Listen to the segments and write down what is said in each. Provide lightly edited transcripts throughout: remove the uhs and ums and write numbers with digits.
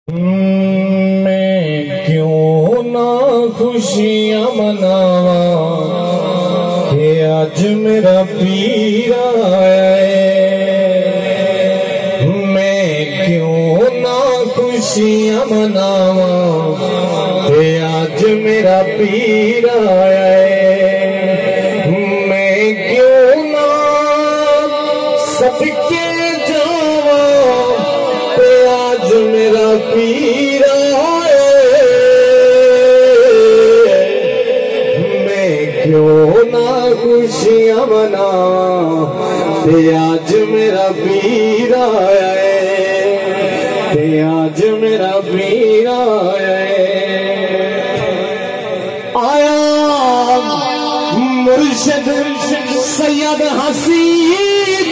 मैं क्यों ना खुशियां मनावा कि आज मेरा पीर आया है। मैं क्यों ना खुशियां मनावा कि आज मेरा पीर आया है। मैं क्यों ना सबके जावा कि आज मेरा पीर आया है। मैं क्यों ना खुशियां मनावा कि आज मेरा पीर आया है। कि आज मेरा पीर आया है। मुर्शिद सैयद हसीब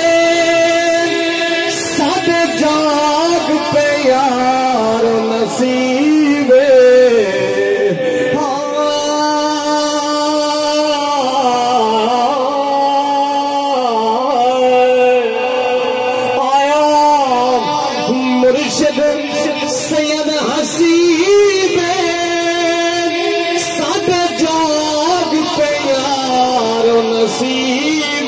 सादे जाग पे यार नसीब। आया मुर्शिद सैयद हसीब सादे जाग पे यार नसीब।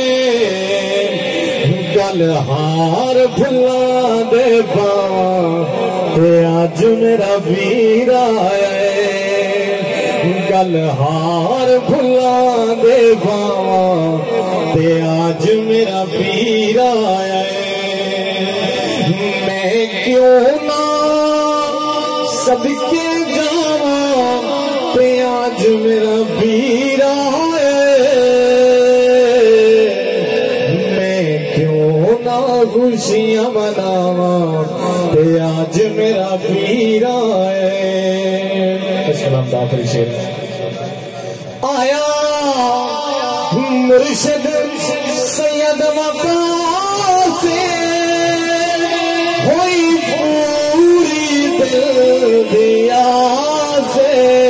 गल हार भुला दे पावा ते आज मेरा वीर आया है। गल हार भुला दे पावा ते आज मेरा पीर आया है। मैं क्यों ना सबके जावा ते आज मेरा पीर आया है। खुशियां मनावा ते आज मेरा पीर आया है। सलाम दा आखिरी शेर आया मुर्शिद सैयद वक़ास से हुई पूरी दिल दिया से।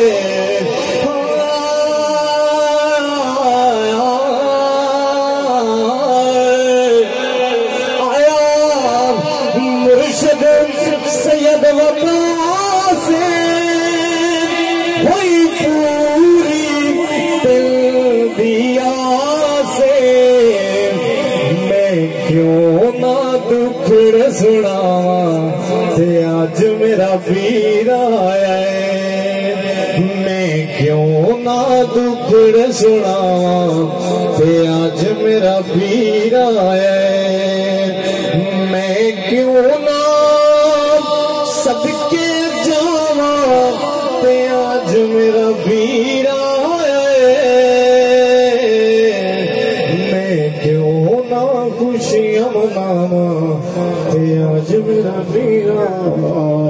सैयद वक़ास से हुई पूरी दिल दिया से। मैं क्यों ना दुखड़ सुनावा ते आज मेरा पीर आया है। मैं क्यों ना दुखड़ सुनावा ते आज मेरा पीर आया है। मैं क्यों ना सबके जावा ते आज मेरा पीर आया है। मैं क्यों ना खुशियां मनावा ते आज मेरा पीर आया है।